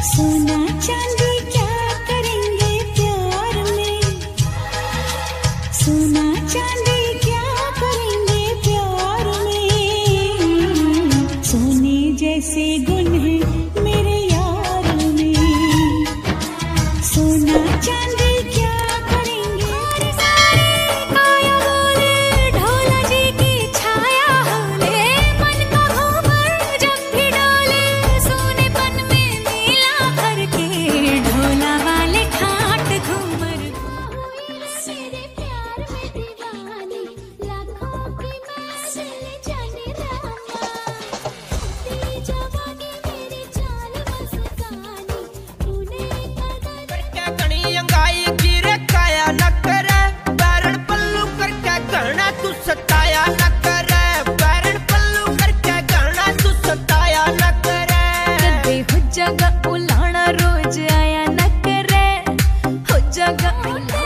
सोना चांदी क्या करेंगे प्यार में, सोना चांदी क्या करेंगे प्यार में, सोने जैसे गुण है मेरे यार में, सोना चांदी क्या करेंगे। सारे काया बोले ढोला जी की छाया होले, मन का घूमर जब भी डोले, सोनेपन में मेला भर के ढोला वाले खाट घूमर। मेरे प्यार में दीवानी लाखों की महफिल जाने रामा, तेरी जवानी मेरी जान मस्तानी, तूने कदर करके कणी अंगाई गिरे काया न करे, बैरण पल्लू करके गहना तू सताया न करे, बैरण पल्लू करके गहना तू सताया न करे। कदे हो जगह उलाना रोज आया न करे, हो जगह